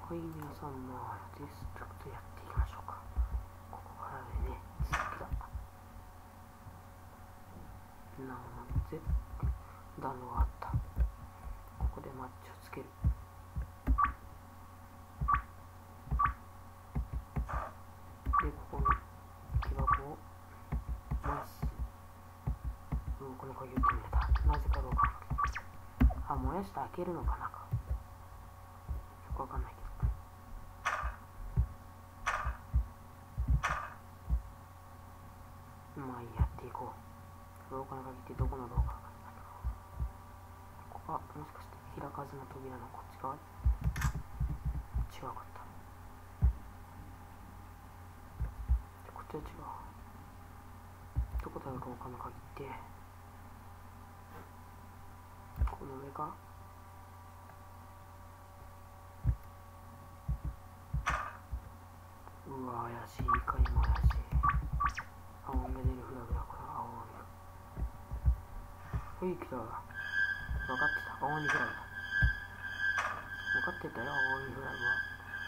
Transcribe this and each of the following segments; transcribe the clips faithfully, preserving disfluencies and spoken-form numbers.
はい、皆さん、まあ、です。ちょっとやっていきましょうか。ここからでね、続きだ。なので、暖炉があった。ここでマッチをつける。で、ここに木箱を燃やす。うん、この鍵を決めた。なぜかどうか。あ、燃やして開けるのかなか。よくわかんないけど。まあやっていこう。廊下の鍵ってどこの廊下か。ここはもしかして開かずの扉のこっち側？違うかった。こっちは違う。どこだろう廊下の鍵って。この上か？うわ、怪しい。いかにも怪しい。青みが出るフラグだ。これは青み。ほい、来た。分かってた。青みフラグだ。分かってたよ、青みフラグは。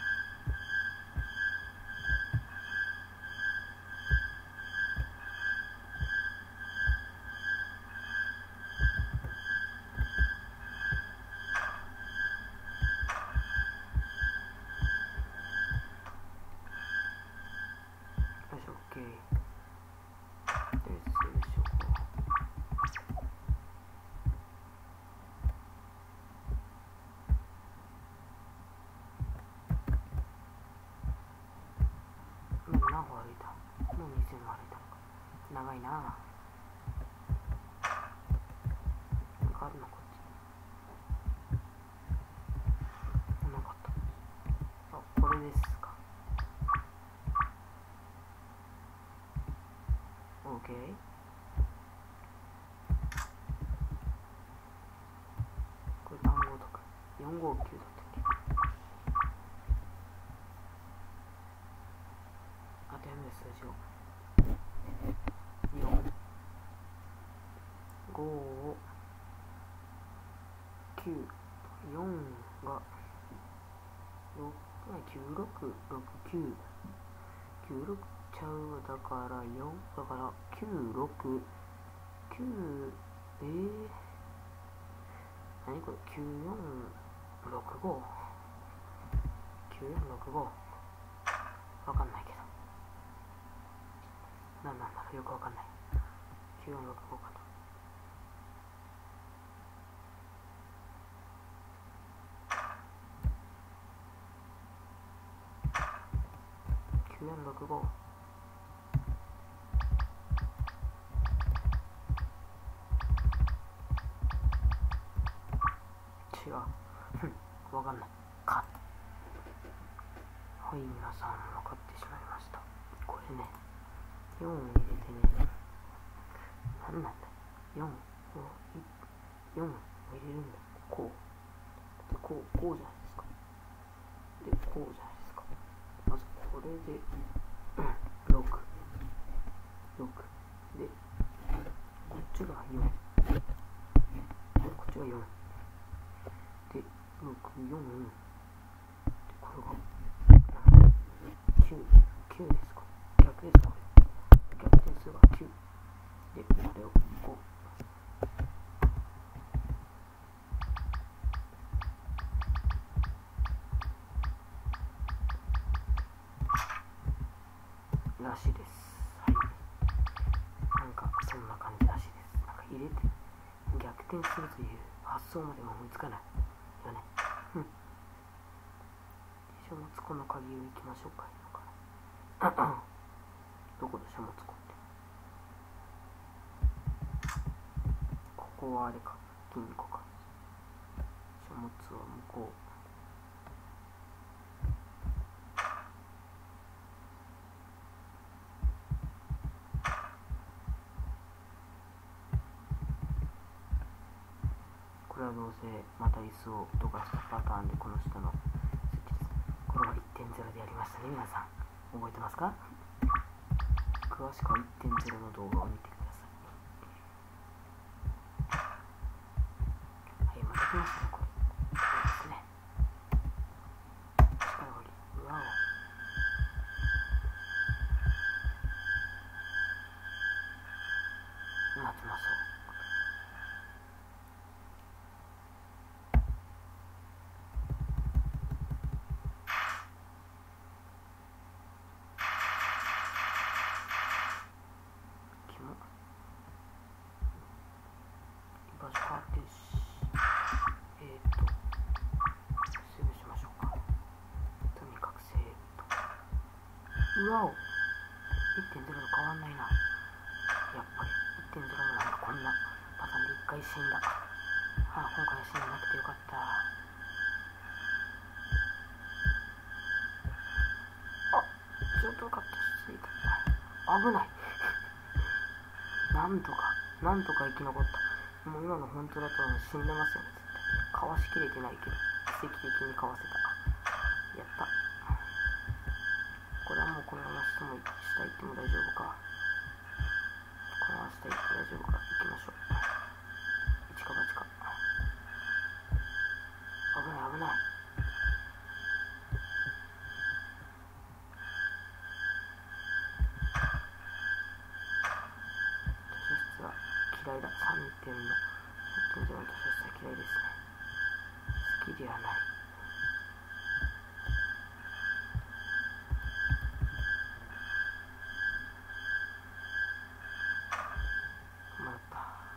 よし、オッケー。とりあえずセーブしよう。もう何歩歩いた？もうにせん歩いたのか。長いなぁ。なんかあるのこっち。なかった。あ、これですか。オーケー。これ番号とかよんごきゅうだったっけ。あとやめる数字をよん、ご、きゅう、よんがろく、きゅうろく、ろく、きゅう、きゅうろくちゃうわ。だからよん、だからきゅうろく、きゅう、えー、何これ、きゅうよんろくご、きゅうよんろくご、わかんないけど、なんなんだろう、よくわかんない。きゅうよんろくごかな。きゅうよんろくご。違う。わかんない。か。はい、皆さん分かってしまいました。これね、よんを入れてね、なんなんだよんを、よんを入れるんだ。こう。で、こう、こうじゃないですか。で、こうじゃないですか。まずこれで、うん、ろく。ろく。で、こっちがよん。こっちがよん。で、ろく、よん。で、これがきゅう。きゅうですか。逆ですか。逆点数がきゅう。で、これをご。らしいです。はい。なんかそんな感じらしいです。なんか入れて逆転するという発想まで思いつかないよね。うん。書物庫の鍵を行きましょうか。いいのかな。どこだ書物庫って。ここはあれか、金庫か。書物は向こう。これはどうせまた椅子をどかしたパターンで、この下の設置です。これは いってんゼロ でやりましたね。皆さん覚えてますか？詳しくは いってんゼロ の動画を見てください。はい、また来ましたね。これですね。しかわお いってんゼロ と変わんないな。やっぱり いってんゼロ もなんかこんなパターンで一回死んだ。ああ、今回は死んでなくてよかった。あ、ちょっとよかった。ついた。危ないなんとかなんとか生き残った。もう今の本当だと死んでますよね。絶対かわしきれてないけど奇跡的にかわせた。やった。これはもうこのまま下も下行っても大丈夫か。このまま下行って大丈夫か。行きましょう。一か八か。危ない危ない。図書室は嫌いだ。さんてんのさんてんゼロの図書室は嫌いですね。好きではない。また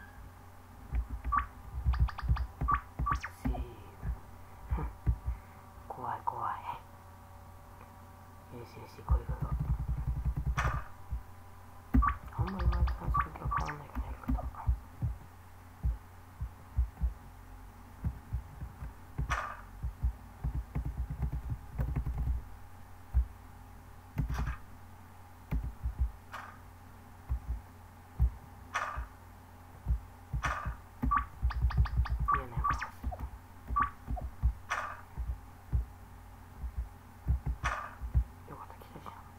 セーブ怖い怖い。よしよし、これだぞ。あんまり前と感じときは変わんないけどやり方。嫌な予感がする。よかった、期待しなかった。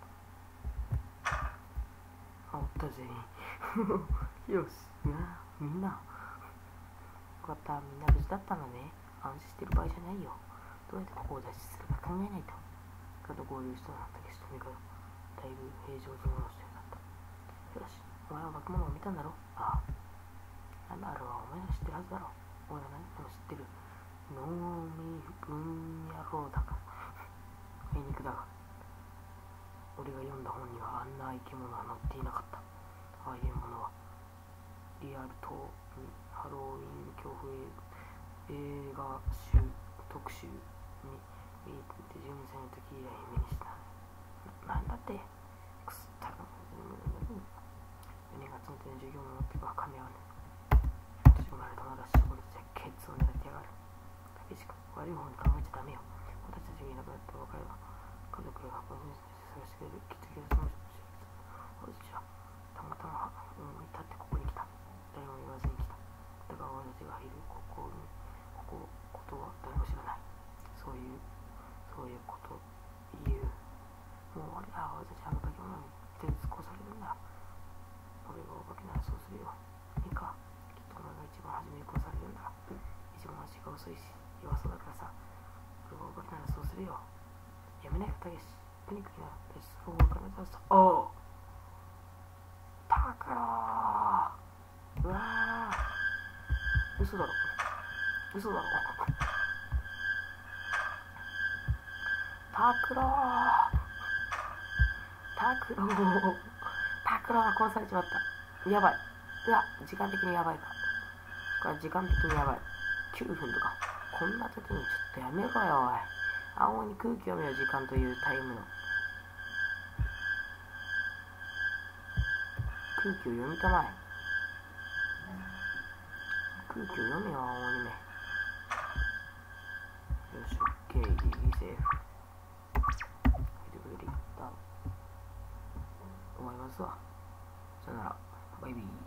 あ、おった全員よし、みんなみんなよかった。みんな無事だったのね。安心してる場合じゃないよ。どうやってここを脱出するか考えないと。かと合流したのはたけしとみかよ。だいぶ平常心をしてるんだった。よし、お前は化け物を見たんだろ。ああ、なんだあれはお前が知ってるはずだろ。俺は何でも知ってるノーミー分野郎だからあいにくだが、俺が読んだ本にはあんな生き物は載っていなかった。ああいうものはリアルトにハロウィン恐怖映画集特集に見てじゅうにさいの時以来目にした。な、なんだってくすったら胸がつんで授業の持ってば噛み合わぬ。年生まれたまだしぼる絶ケツを狙ってやがる。たけし君、悪い方に考えちゃダメよ。私たちがいなくなって分かれば家族が学校に探してくれるきつきがそのおじちはたまたま思い立ってここに来た。誰も言わずに来た。だが俺たちがいるここにここことは誰も知らない。そういうそういうこと言う。もう俺らは俺たちあの化け物に手で突っ込されるんだ。俺がお化けならそうするよ。いいか、きっとお前が一番初めに殺されるんだ。一番足が遅いし弱そうだからさ。俺がお化けならそうするよ。やめないかたけし。とにかくなってそう分からずさ。おうタクロー。うわー嘘だろ嘘だろタクロータクロータクローが殺されちまった。やばい。うわ、時間的にやばいか。これ時間的にやばい。きゅうふんとか。こんな時にちょっとやめろよおい。青に空気読めよ。時間というタイムの空気を読みたまえ。空気を読めよ青にめ。よし、オッケー、リリーセーフ。ということで一旦終わりますわ。さよなら、バイビー。